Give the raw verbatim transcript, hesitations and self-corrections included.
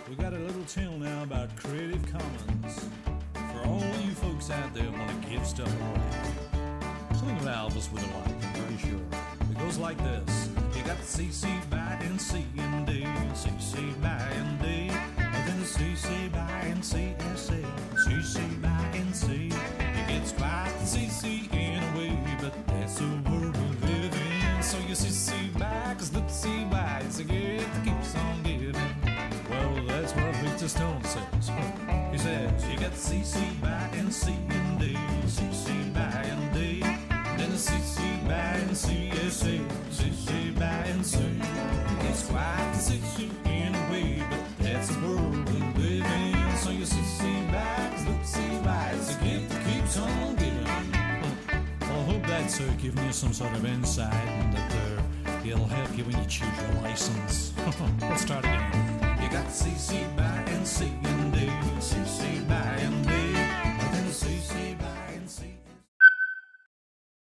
We got a little tale now about Creative Commons for all you folks out there who want to give stuff away. Something that Elvis would like, I'm pretty sure. It goes like this. You got the C C by and C and D, C C by and D, and then the C C by and C S A, C C by and C. It gets quite the C C in a way, but that's the world we live in. So you C C by, cause the C by is a gift that keeps on giving. Well, that's what Victor Stone says. He says, you got the C C by and C and D, C C by and D, then the C C by and C S A, C C by and C. It's quite the C C in a way, but that's the world we live in. So you C C by, cause the C by is a gift that keeps on giving. Well, I hope that's uh, giving you some sort of insight and that uh, it'll help you when you choose your license. Let's start again. You got the C C by